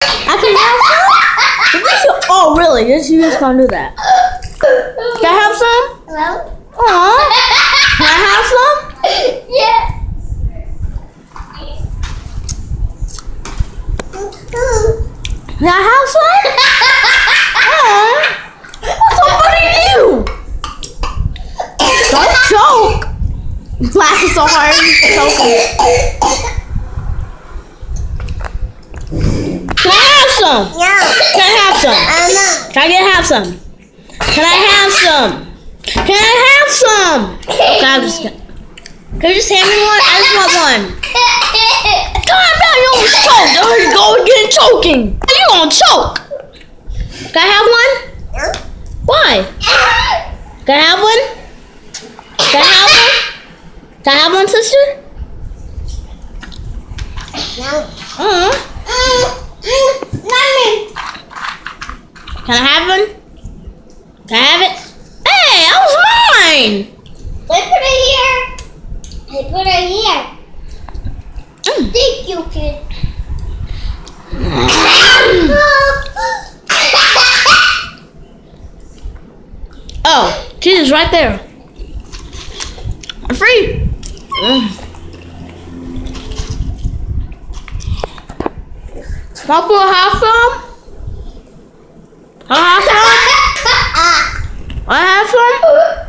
I can have some? Oh, really? You just can't do that. Can I have some? No. Aww. Can I have some? Yeah. Can I have some? Aww. What's so funny to you? Don't choke. Laughing so hard. Choking. Can I have some? Yeah. Can I have some? No. Can I have some? Can I have some? Can I have some? Okay, I'm just gonna. Can you just hand me one? I just want one. God, man, you almost choked. There you go again, choking. You gonna choke? Can I have one? Why? Can I have one? Can I have one? Can I have one, sister? No. Can I have one? Can I have it? Hey, that was mine! They put it here. They put it here. Thank you, kid. Oh, cheese is right there. Free. Papa, have some? I have some?